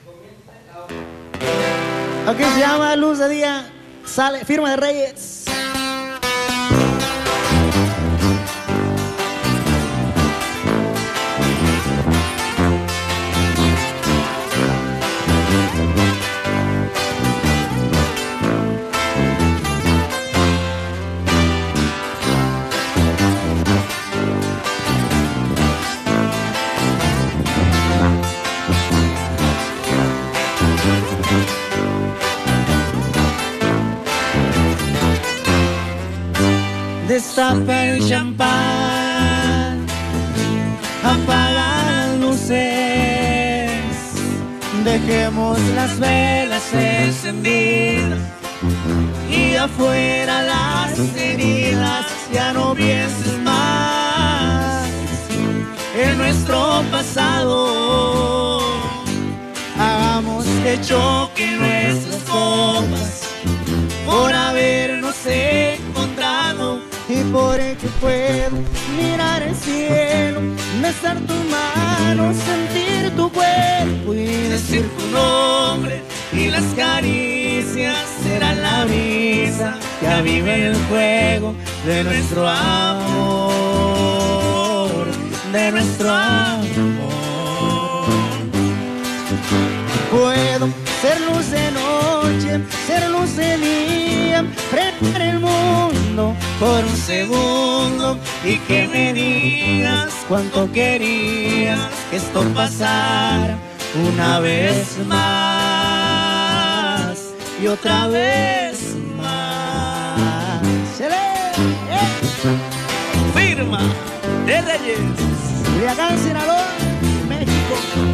Ok, se llama Luz de Día, sale, firma de Reyes. Destapa el champán, apaga las luces, dejemos las velas encendidas y afuera las heridas. Ya no pienses más en nuestro pasado, hagamos que choquen nuestras copas por habernos encontrado. Y por ello puedo mirar el cielo, besar tu mano, sentir tu cuerpo y decir tu nombre. Y las caricias serán la brisa que avive el fuego de nuestro amor, de nuestro amor. Puedo ser luz de noche, ser luz de día, frenar el mundo por un segundo y que me digas cuánto querías que esto pasara una vez más y otra vez más. Firma de Reyes, Culiacán, Sinaloa, México.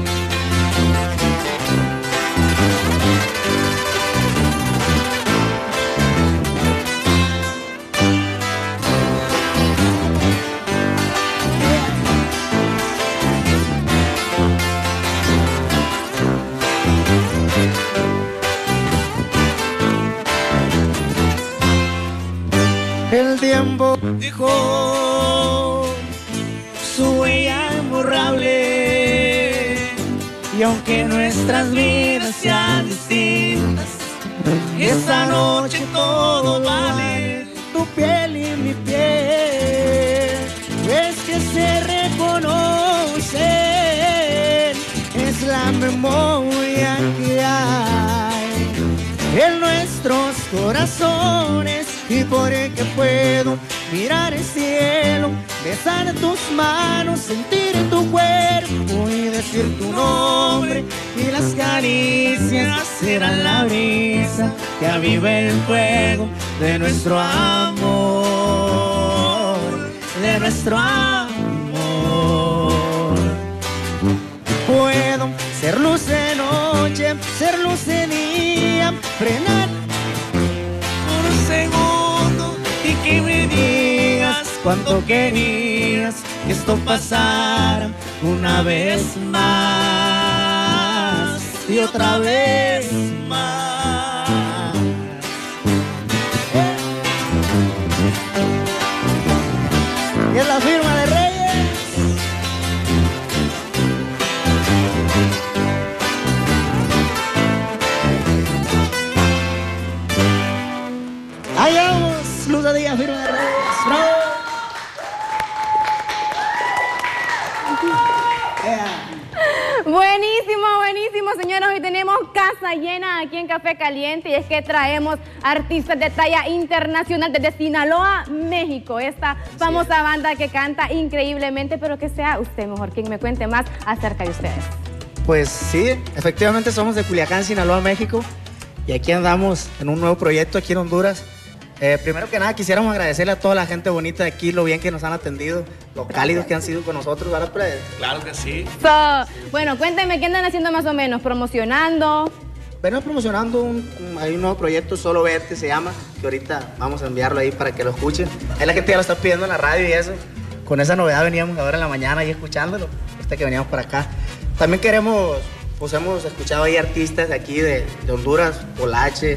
El tiempo dejó su huella imborrable y aunque nuestras vidas sean distintas, esta noche todo vale. Tu piel y mi piel es que se reconocen, es la memoria que hay en nuestros corazones. Y por el que puedo mirar el cielo, besar tus manos, sentir tu cuerpo y decir tu nombre. Y las caricias serán la brisa que avive el fuego de nuestro amor, de nuestro amor. Puedo ser luz de noche, ser luz de día, frenar por un segundo y que me digas cuánto querías que esto pasara una vez más y otra vez más. Y es la firma de Reyes. Allá vamos, Luz de Día, firma de Reyes. ¡Bravo! Buenísimo, buenísimo, señores. Hoy tenemos casa llena aquí en Café Caliente y es que traemos artistas de talla internacional desde Sinaloa, México. Esta famosa banda que canta increíblemente, pero que sea usted mejor quien me cuente más acerca de ustedes. Pues sí, efectivamente somos de Culiacán, Sinaloa, México, y aquí andamos en un nuevo proyecto aquí en Honduras. Primero que nada quisiéramos agradecerle a toda la gente bonita de aquí, lo bien que nos han atendido, los cálidos que han sido con nosotros, ¿verdad, pues? Claro que sí. Bueno, cuéntenme, ¿qué andan haciendo más o menos? ¿Promocionando? Venimos promocionando hay un nuevo proyecto, Solo Verte se llama, que ahorita vamos a enviarlo ahí para que lo escuchen. Ahí la gente ya lo está pidiendo en la radio y eso. Con esa novedad veníamos ahora en la mañana ahí escuchándolo, que veníamos para acá. También queremos, pues hemos escuchado ahí artistas de aquí de Honduras, Polache,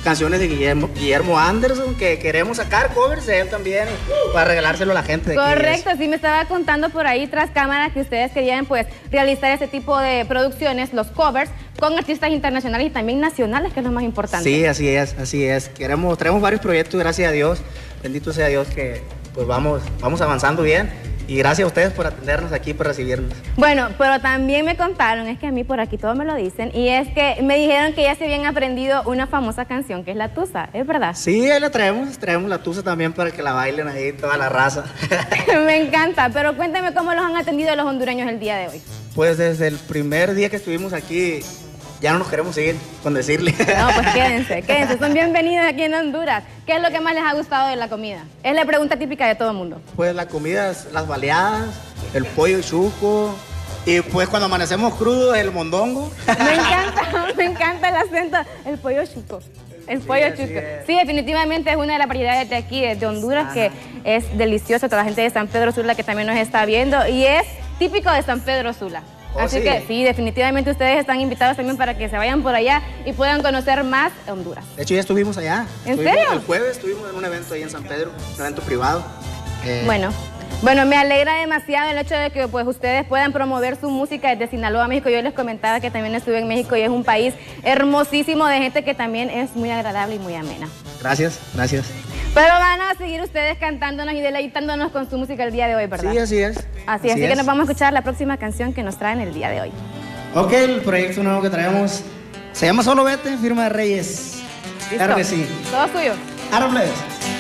canciones de Guillermo Anderson, que queremos sacar covers de él también para regalárselo a la gente. Correcto, sí me estaba contando por ahí tras cámara que ustedes querían pues realizar ese tipo de producciones, los covers, con artistas internacionales y también nacionales, que es lo más importante. Sí, así es. Traemos varios proyectos, gracias a Dios. Bendito sea Dios que pues vamos avanzando bien. Y gracias a ustedes por atendernos aquí, por recibirnos. Bueno, pero también me contaron, es que a mí por aquí todos me lo dicen, y es que me dijeron que ya se habían aprendido una famosa canción que es La Tusa, ¿es verdad? Sí, ahí la traemos La Tusa también para que la bailen ahí toda la raza. Me encanta, pero cuéntame cómo los han atendido los hondureños el día de hoy. Pues desde el primer día que estuvimos aquí, ya no nos queremos seguir con decirle. No, pues quédense, son bienvenidos aquí en Honduras. ¿Qué es lo que más les ha gustado de la comida? Es la pregunta típica de todo el mundo. Pues la comida es las baleadas, el pollo chuco, y pues cuando amanecemos crudos, el mondongo. Me encanta el acento, el pollo chuco. El pollo chuco. Sí, definitivamente es una de las variedades de aquí, de Honduras, que es deliciosa. Toda la gente de San Pedro Sula que también nos está viendo, y es típico de San Pedro Sula. Así que sí, definitivamente ustedes están invitados también para que se vayan por allá y puedan conocer más Honduras. De hecho, ya estuvimos allá. ¿En serio? El jueves estuvimos en un evento ahí en San Pedro, un evento privado. Bueno, me alegra demasiado el hecho de que pues ustedes puedan promover su música desde Sinaloa, México. Yo les comentaba que también estuve en México y es un país hermosísimo de gente que también es muy agradable y muy amena. Gracias. Pero van a seguir ustedes cantándonos y deleitándonos con su música el día de hoy, ¿verdad? Sí, así es. Así que nos vamos a escuchar la próxima canción que nos traen el día de hoy. Ok, el proyecto nuevo que traemos se llama Solo Vete, firma de Reyes. ¿Listo? Claro que sí. Todo suyo. Árboles.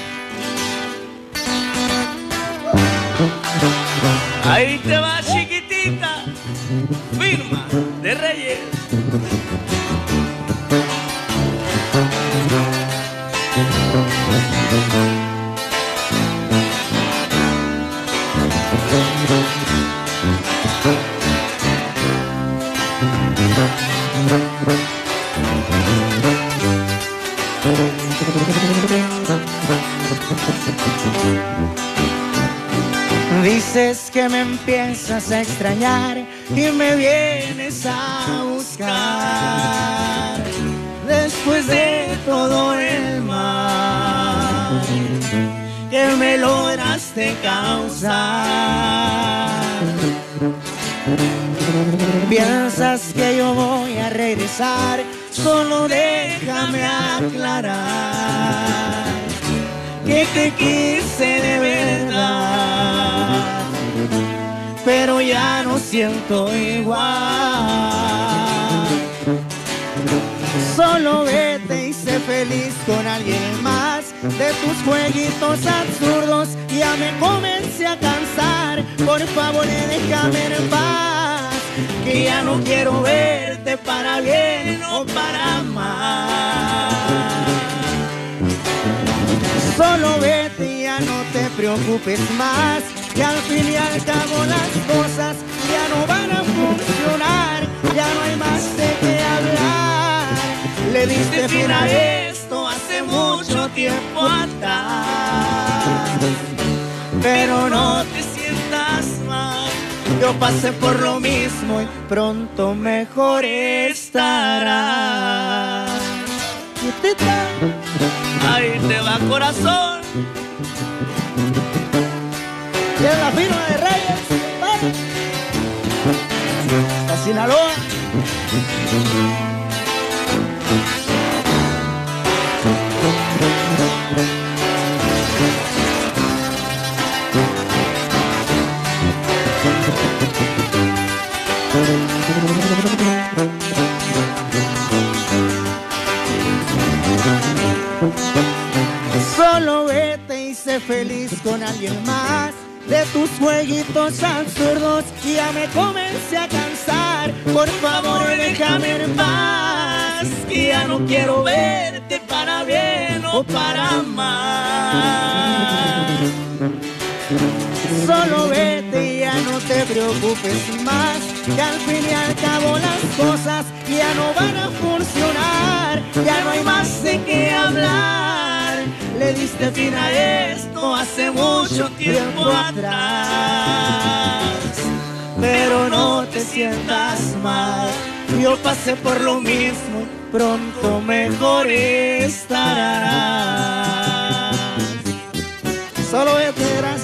Ahí te va, chiquitita, firma de Reyes. Dices que me empiezas a extrañar y me vienes a buscar después de todo el mal que me lograste causar. Piensas que yo voy a regresar, solo déjame aclarar que te quise de verdad, pero ya no siento igual. Solo vete y sé feliz con alguien más. De tus jueguitos absurdos ya me comencé a cansar. Por favor déjame en paz, que ya no quiero verte para bien o para mal. Solo vete y ya no te preocupes más, que al fin y al cabo las cosas ya no van a funcionar. Ya no hay más de qué hablar. Le diste fin a esto hace mucho tiempo atrás, pero no te sientas mal. Yo pasé por lo mismo y pronto mejor estará. Ahí te va, corazón. Y en la firma de Reyes, la Sinaloa. Solo vete y sé feliz con alguien más. De tus jueguitos absurdos ya me comencé a cansar. Por favor déjame en paz, que ya no quiero verte para bien o para mal. Solo vete y ya no te preocupes más, que al fin y al cabo las cosas ya no van a funcionar. Ya no hay más de qué hablar. Le diste fin a esto hace mucho tiempo atrás, pero no te sientas mal. yo pasé por lo mismo, pronto mejor estarás. Solo veterano.